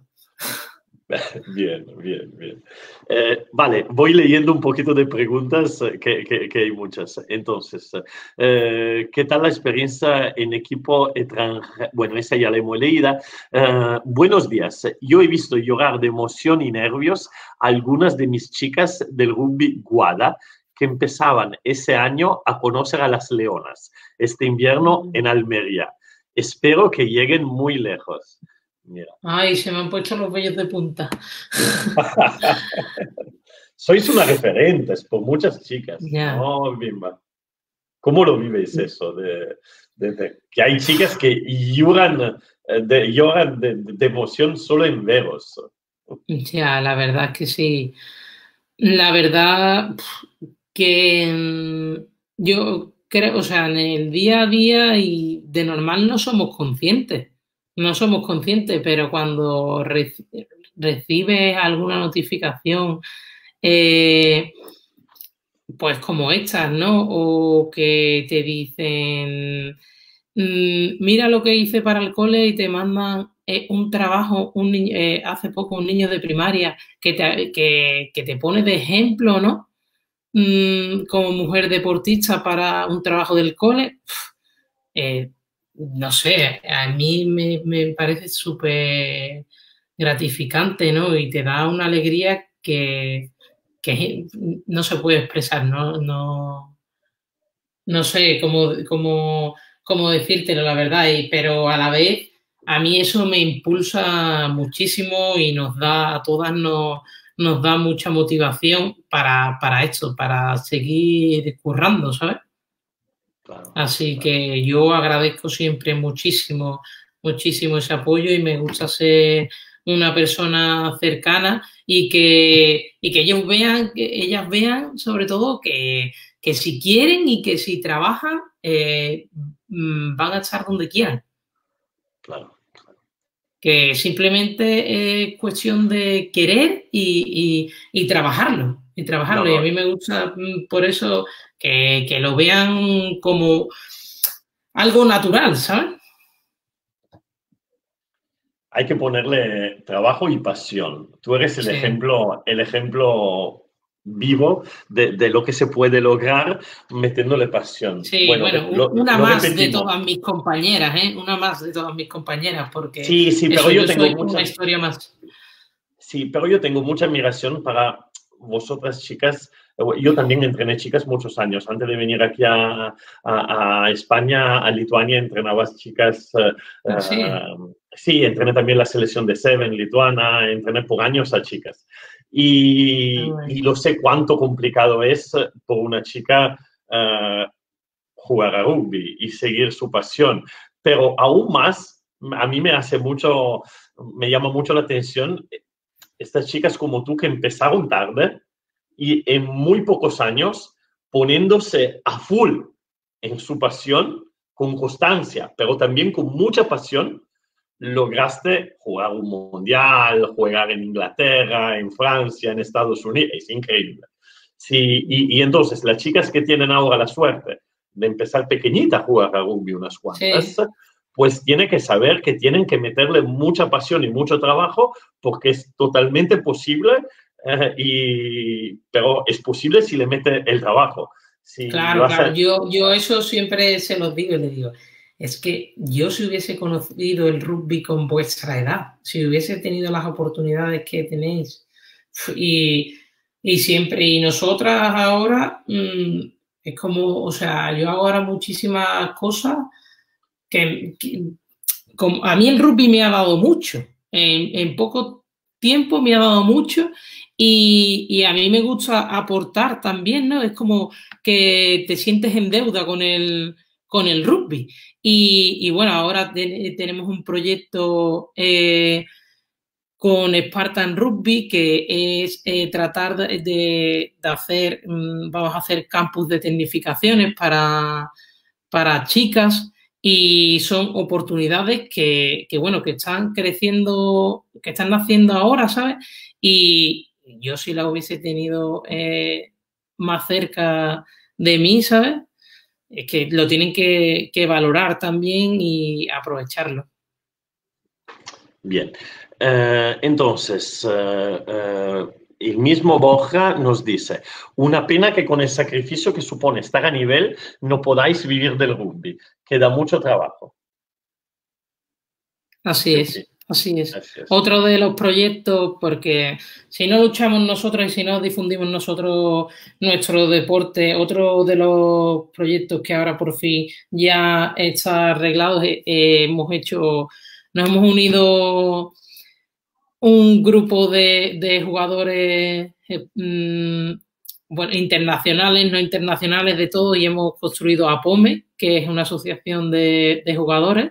Bien, bien, bien. Eh, vale, voy leyendo un poquito de preguntas, eh, que, que, que hay muchas. Entonces, eh, ¿qué tal la experiencia en equipo extranjero? Bueno, esa ya la hemos leído. Eh, buenos días. Yo he visto llorar de emoción y nervios a algunas de mis chicas del rugby Guada que empezaban ese año a conocer a las leonas, este invierno en Almería. Espero que lleguen muy lejos. Mira. Ay, se me han puesto los vellos de punta. Sois una referente por muchas chicas, Ya. ¿no, Bimba? ¿Cómo lo vives eso? De, de, de que hay chicas que lloran de, lloran de, de emoción solo en veros. Ya, la verdad es que sí. La verdad que mm, yo creo, o sea, en el día a día y de normal no somos conscientes. no somos conscientes, pero cuando re recibes alguna notificación, eh, pues como estas, ¿no? O que te dicen, mmm, mira lo que hice para el cole y te mandan eh, un trabajo, un eh, hace poco un niño de primaria que te, que, que te pone de ejemplo, ¿no? Mm, como mujer deportista para un trabajo del cole. Eh, no sé, a mí me, me parece súper gratificante, ¿no? Y te da una alegría que, que no se puede expresar, ¿no? No, no sé cómo, cómo, cómo decírtelo, la verdad, y, pero a la vez a mí eso me impulsa muchísimo y nos da, a todas nos, nos da mucha motivación para, para esto, para seguir currando, ¿sabes? Claro, Así claro. que yo agradezco siempre muchísimo, muchísimo ese apoyo y me gusta ser una persona cercana y que, y que ellos vean, que ellas vean sobre todo que, que si quieren y que si trabajan eh, van a estar donde quieran. Claro. Que simplemente es cuestión de querer y, y, y trabajarlo. Y No, trabajarlo. Y a no, mí me gusta por eso que, que lo vean como algo natural, ¿sabes? hay que ponerle trabajo y pasión. Tú eres el Sí, ejemplo, el ejemplo vivo de, de lo que se puede lograr metiéndole pasión. sí, Bueno, bueno, lo, una lo más de repetimos. todas mis compañeras, ¿eh? Una más de todas mis compañeras, porque Sí, sí, pero eso, yo yo tengo soy una mucha, historia más. sí, pero yo tengo mucha admiración para vosotras chicas. Yo también entrené chicas muchos años. Antes de venir aquí a, a, a España, a Lituania, entrenabas chicas. Uh, Así. uh, sí, entrené también la selección de Seven lituana, entrené por años a chicas. Y, y lo sé cuánto complicado es por una chica uh, jugar a rugby y seguir su pasión. Pero aún más, a mí me hace mucho, me llama mucho la atención estas chicas como tú que empezaron tarde y en muy pocos años poniéndose a full en su pasión, con constancia, pero también con mucha pasión, lograste jugar un mundial, jugar en Inglaterra, en Francia, en Estados Unidos. Es increíble. Sí, y, y entonces las chicas que tienen ahora la suerte de empezar pequeñita a jugar a rugby unas cuantas, Sí, pues tienen que saber que tienen que meterle mucha pasión y mucho trabajo porque es totalmente posible, eh, y, pero es posible si le mete el trabajo. Si claro, vas claro. a... Yo, yo eso siempre se los digo y les digo, es que yo si hubiese conocido el rugby con vuestra edad, si hubiese tenido las oportunidades que tenéis y, y siempre, y nosotras ahora, mmm, es como, o sea, yo hago ahora muchísimas cosas que, que como, a mí el rugby me ha dado mucho, en, en poco tiempo me ha dado mucho y, y, a mí me gusta aportar también, ¿no? Es como que te sientes en deuda con el, con el rugby. Y, y bueno, ahora te, tenemos un proyecto eh, con Spartan Rugby que es eh, tratar de, de, de hacer, um, vamos a hacer campus de tecnificaciones para, para chicas y son oportunidades que, que, bueno, que están creciendo, que están naciendo ahora, ¿sabes? Y yo si la hubiese tenido eh, más cerca de mí, ¿sabes? Es que lo tienen que, que valorar también y aprovecharlo. Bien. Eh, entonces, eh, eh, el mismo Borja nos dice, una pena que con el sacrificio que supone estar a nivel no podáis vivir del rugby, queda mucho trabajo. Así Sí, es, así es. así es. Otro de los proyectos, porque si no luchamos nosotros y si no difundimos nosotros nuestro deporte, otro de los proyectos que ahora por fin ya está arreglado, eh, eh, hemos hecho, nos hemos unido un grupo de, de jugadores eh, mmm, bueno, internacionales, no internacionales, de todo, y hemos construido APOME, que es una asociación de, de jugadores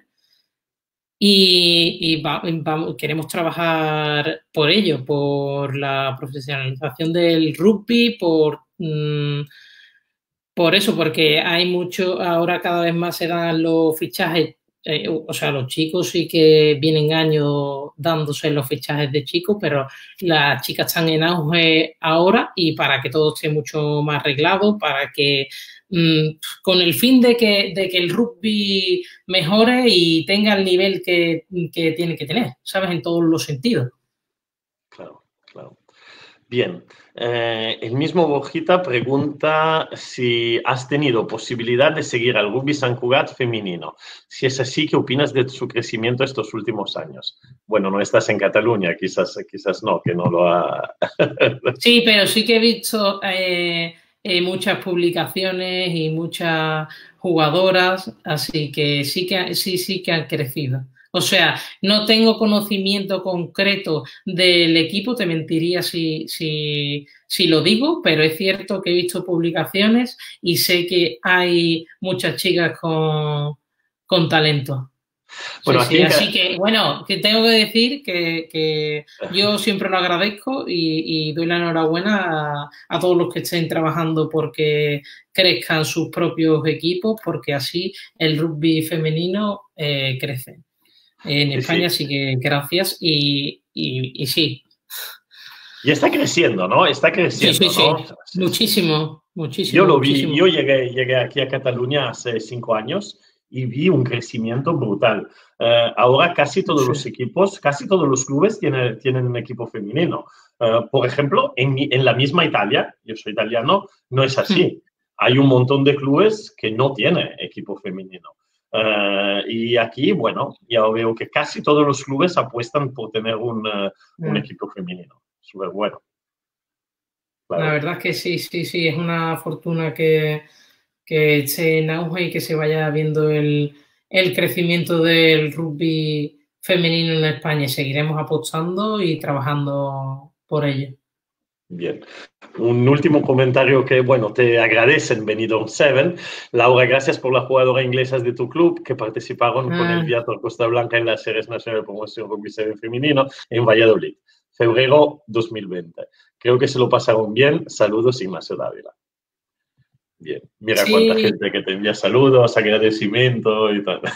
y, y va, va, queremos trabajar por ello, por la profesionalización del rugby, por, mmm, por eso, porque hay mucho, ahora cada vez más se dan los fichajes eh, o sea, los chicos sí que vienen años dándose los fichajes de chicos, pero las chicas están en auge ahora y para que todo esté mucho más arreglado, para que mmm, con el fin de que, de que el rugby mejore y tenga el nivel que, que tiene que tener, ¿sabes? En todos los sentidos. Claro, claro. Bien, eh, el mismo Borjita pregunta si has tenido posibilidad de seguir al Rugby Sant Cugat femenino. Si es así, ¿qué opinas de su crecimiento estos últimos años? Bueno, no estás en Cataluña, quizás, quizás no, que no lo ha... Sí, pero sí que he visto eh, eh, muchas publicaciones y muchas jugadoras, así que sí que, sí, sí que han crecido. O sea, no tengo conocimiento concreto del equipo, te mentiría si, si, si lo digo, pero es cierto que he visto publicaciones y sé que hay muchas chicas con, con talento. Bueno, Sí, aquí sí, en... así que, bueno, que tengo que decir que, que yo siempre lo agradezco y, y doy la enhorabuena a, a todos los que estén trabajando porque crezcan sus propios equipos, porque así el rugby femenino eh, crece. En Sí, España sí. sí que gracias y, y, y sí. Y está creciendo, ¿no? Está Sí, creciendo, sí, sí. ¿no? Sí, muchísimo, sí. muchísimo, Yo lo vi, muchísimo. yo llegué, llegué aquí a Cataluña hace cinco años y vi un crecimiento brutal. Uh, ahora casi todos Sí. los equipos, casi todos los clubes tienen, tienen un equipo femenino. Uh, por ejemplo, en, mi, en la misma Italia, yo soy italiano, no es así. Hay un montón de clubes que no tienen equipo femenino. Uh, y aquí, bueno, ya veo que casi todos los clubes apuestan por tener un, uh, un equipo femenino. Súper bueno. Claro. La verdad es que sí, sí, sí, es una fortuna que, que esté en auge y que se vaya viendo el, el crecimiento del rugby femenino en España. Seguiremos apostando y trabajando por ello. Bien. Un último comentario que, bueno, te agradecen Benidorm siete. Laura, gracias por las jugadoras inglesas de tu club que participaron ah. con el Viator Costa Blanca en las series nacionales de promoción rugby siete femenino en Valladolid, febrero dos mil veinte. Creo que se lo pasaron bien. Saludos, Ignacio Dávila. Bien. Mira sí. Cuánta gente que te envía saludos, agradecimiento y tal.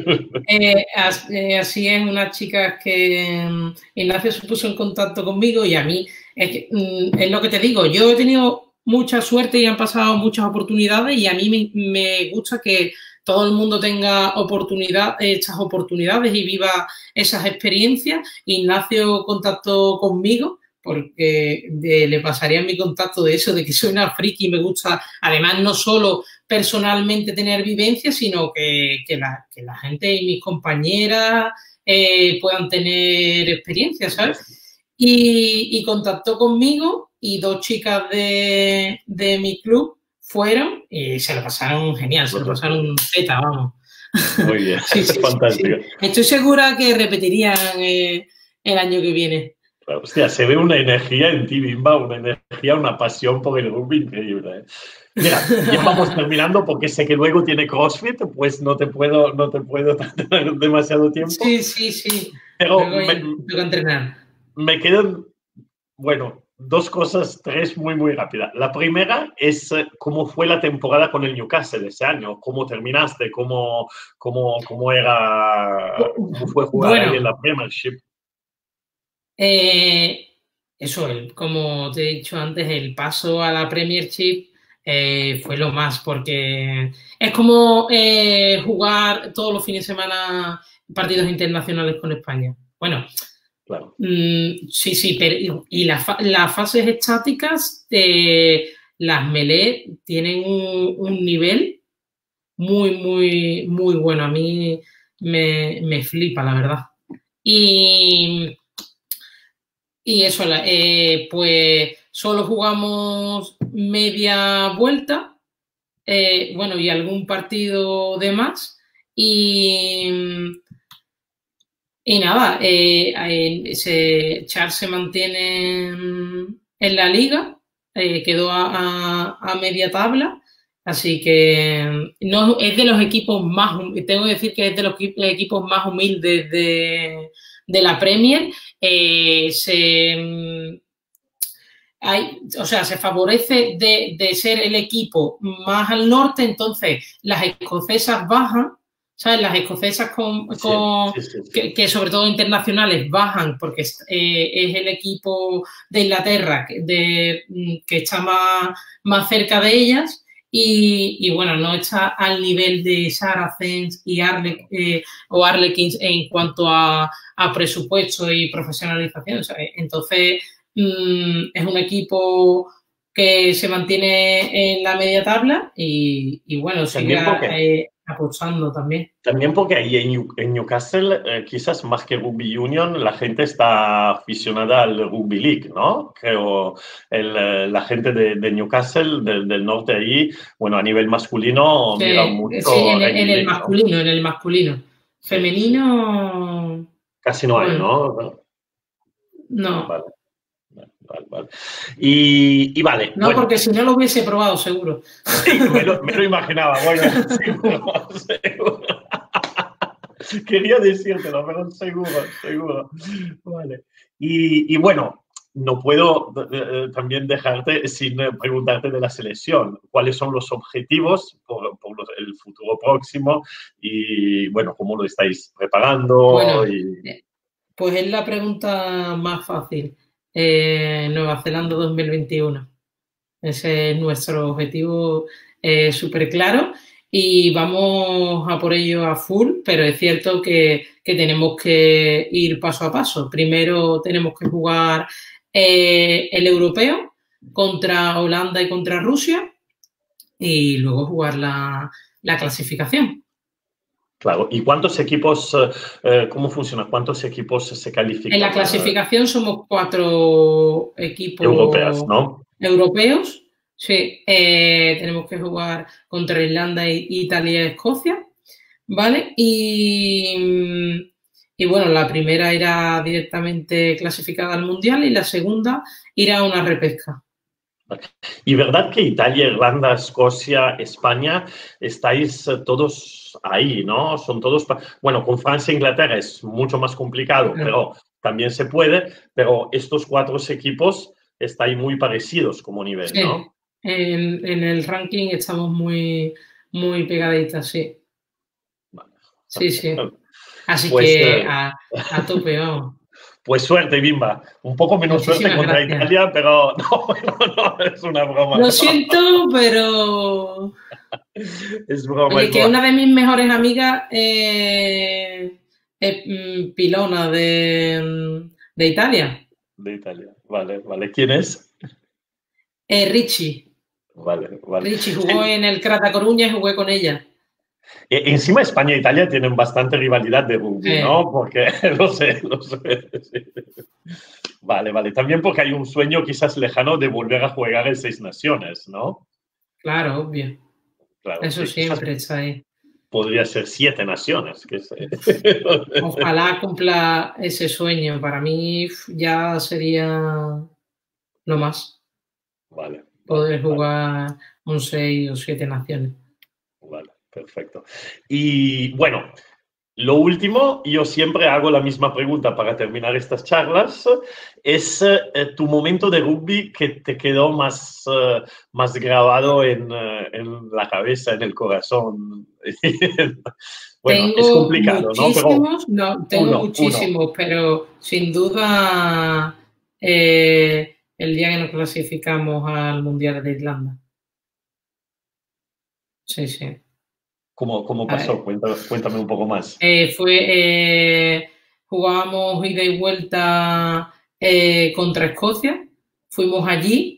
Eh, así es, una chica que Ignacio se puso en contacto conmigo y a mí, es, que, es lo que te digo, yo he tenido mucha suerte y han pasado muchas oportunidades y a mí me, me gusta que todo el mundo tenga oportunidad, estas oportunidades y viva esas experiencias. Ignacio contactó conmigo porque de, le pasaría mi contacto de eso, de que soy una friki y me gusta, además, no solo personalmente tener vivencias, sino que, que, la, que la gente y mis compañeras eh, puedan tener experiencias, ¿sabes? Y, y contactó conmigo y dos chicas de, de mi club fueron y se lo pasaron genial, se lo pasaron teta, vamos. Muy bien, sí, sí, fantástico. Sí. Estoy segura que repetirían eh, el año que viene. Hostia, se ve una energía en ti, Bimba, una energía, una pasión por el rugby increíble. ¿eh? Mira, ya vamos terminando porque sé que luego tiene CrossFit, pues no te puedo, no te puedo tener demasiado tiempo. Sí, sí, sí. Pero luego me, tengo que entrenar. Me quedan, bueno, dos cosas, tres muy, muy rápidas. La primera es cómo fue la temporada con el Newcastle ese año, cómo terminaste, cómo, cómo, cómo era, cómo fue jugar bueno. ahí en la Premiership. Eh, eso, el, como te he dicho antes, el paso a la Premiership eh, fue lo más, porque es como eh, jugar todos los fines de semana partidos internacionales con España. Bueno, claro. mmm, sí, sí, pero y, y la fa las fases estáticas, eh, las melee tienen un, un nivel muy, muy, muy bueno. A mí me, me flipa, la verdad. Y... Y eso, eh, pues solo jugamos media vuelta, eh, bueno, y algún partido de más. Y, y nada, eh, ese Charles se mantiene en, en la liga, eh, quedó a, a, a media tabla. Así que no es de los equipos más, tengo que decir que es de los equipos más humildes de, de la Premier. Eh, se, hay, o sea, se favorece de, de ser el equipo más al norte, entonces las escocesas bajan ¿sabes? Las escocesas con, Sí, con sí, sí, sí. que, que sobre todo internacionales bajan porque es, eh, es el equipo de Inglaterra que, de, que está más, más cerca de ellas y, y, bueno, no está al nivel de Saracens y Arle, eh, o Harlequins en cuanto a, a presupuesto y profesionalización, ¿sabes? Entonces mmm, es un equipo que se mantiene en la media tabla y, y bueno, sigue También porque, eh, apostando también. también porque ahí en, New- en Newcastle, eh, quizás más que Rugby Union, la gente está aficionada al Rugby League, ¿no? Creo el, eh, la gente de, de Newcastle, del, del norte ahí, bueno, a nivel masculino, mira Sí, sí, mucho en el, Rugby en el League, ¿no? masculino, en el masculino. Sí, sí. Femenino, Casi no hay, bueno, ¿no? no. Vale, vale, vale. Y, y vale, No, bueno, porque si no lo hubiese probado, seguro. sí, me lo, me lo imaginaba, bueno, seguro, seguro. Quería decírtelo, pero seguro, seguro. Vale. Y, y bueno, no puedo eh, también dejarte sin eh, preguntarte de la selección. ¿Cuáles son los objetivos por, por los- el futuro próximo? Y bueno, ¿cómo lo estáis preparando? Bueno, Y, eh, pues es la pregunta más fácil. Eh, Nueva Zelanda dos mil veintiuno. Ese es nuestro objetivo eh, súper claro y vamos a por ello a full, pero es cierto que, que tenemos que ir paso a paso. Primero tenemos que jugar eh, el europeo contra Holanda y contra Rusia y luego jugar la, la clasificación. claro, ¿y cuántos equipos, eh, eh, cómo funciona? ¿Cuántos equipos se En la califican eh, clasificación somos cuatro europeas, equipos no? europeos. Sí, eh, tenemos que jugar contra Irlanda, Italia y Escocia, ¿vale? Y, y bueno, la primera irá directamente clasificada al Mundial y la segunda irá a una repesca. Y verdad que Italia, Irlanda, Escocia, España, estáis eh, todos ahí, ¿no? Son todos, pa- bueno, con Francia e Inglaterra es mucho más complicado, Claro. pero también se puede, pero estos cuatro equipos están muy parecidos como nivel, Sí, ¿no? en, en el ranking estamos muy, muy pegaditas, sí. Vale. Sí, sí. Así Pues, que eh, a, a tope, vamos. pues suerte, Bimba. Un poco menos suerte Muchísimas contra gracias. Italia, pero no, no, no, es una broma, Lo no. siento, pero Es broma, oye, es que broma. una de mis mejores amigas eh, es mm, pilona de, mm, de Italia, De Italia. Vale, vale. ¿Quién es? eh, Richie. Vale, vale. Richie jugó Sí, en el Crata Coruña y jugué con ella. E- Encima España e Italia tienen bastante rivalidad de rugby, Eh, ¿no? Porque lo sé, lo sé. Sí. Vale, vale. También porque hay un sueño quizás lejano de volver a jugar en Seis Naciones, ¿no? claro, obvio. Claro, Eso que quizás siempre está ahí. podría ser Siete Naciones. Que sé. Ojalá cumpla ese sueño. Para mí uf, ya sería lo más, Vale, vale, poder vale, jugar un seis o siete naciones. vale, perfecto. Y bueno, lo último, yo siempre hago la misma pregunta para terminar estas charlas, es eh, tu momento de rugby que te quedó más, eh, más grabado en, eh, en la cabeza, en el corazón. Bueno, es Tengo complicado, ¿no? Pero muchísimos, no, tengo uno, uno. muchísimos, pero sin duda eh, el día que nos clasificamos al Mundial de Irlanda. Sí, sí. ¿Cómo, cómo A pasó? ver, Cuéntame, cuéntame un poco más. eh, fue, eh, jugábamos ida y vuelta eh, contra Escocia, fuimos allí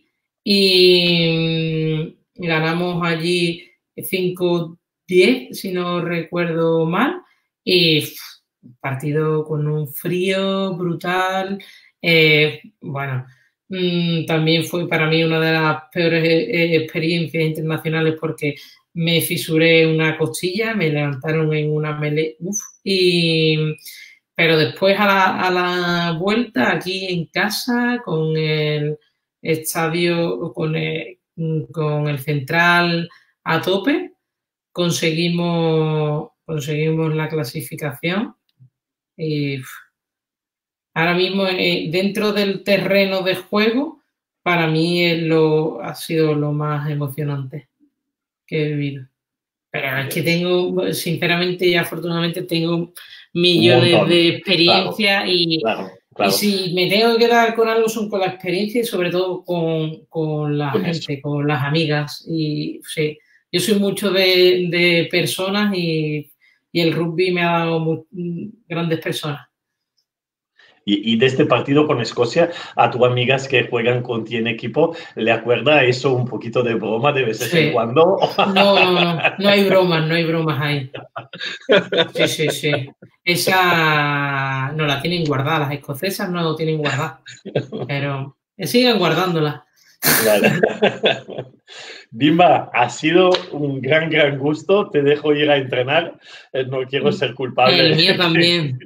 y mm, ganamos allí cinco diez, si no recuerdo mal, y pff, partido con un frío brutal. Eh, bueno, mm, también fue para mí una de las peores eh, experiencias internacionales porque me fisuré una costilla, me levantaron en una mele, uf, y pero después a la, a la vuelta aquí en casa con el estadio, con el, con el central a tope, conseguimos, conseguimos la clasificación y uf, ahora mismo eh, dentro del terreno de juego para mí es lo, ha sido lo más emocionante que he vivido. Pero es que tengo, sinceramente y afortunadamente, tengo millones de experiencia claro, y, claro, claro. y si me tengo que quedar con algo son con la experiencia y sobre todo con, con la Con gente, eso. con las amigas. Y sí, yo soy mucho de, de personas y, y el rugby me ha dado muy, grandes personas. Y, y de este partido con Escocia, a tus amigas que juegan con ti en equipo, ¿le acuerda eso un poquito de broma de vez en Sí. cuando? No, no, no, no hay bromas, no hay bromas ahí. Sí, sí, sí. Esa no la tienen guardada, las escocesas no lo tienen guardada, pero sigan guardándola. Vale. Bimba, ha sido un gran, gran gusto. Te dejo ir a entrenar. Eh, No quiero ser culpable. El mío también.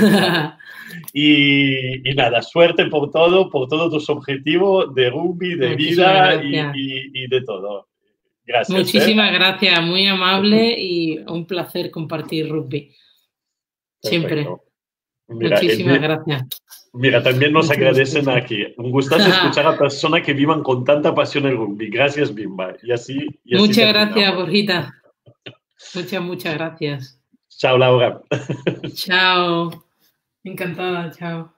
Y, y nada, suerte por todo, por todos tus objetivos de rugby, de Muchísimas vida y, gracias. y, y de todo. Gracias. ¿eh? Muchísimas gracias, muy amable y un placer compartir rugby. Siempre. Perfecto. Mira, Muchísimas el, gracias. mira, también nos Mucho agradecen gusto. aquí. Un gustazo escuchar a personas que vivan con tanta pasión el rugby. Gracias, Bimba. Y así, y así Muchas gracias, terminamos. Borjita. Muchas, muchas gracias. Chao, Laura. Chao. Encantada, chao.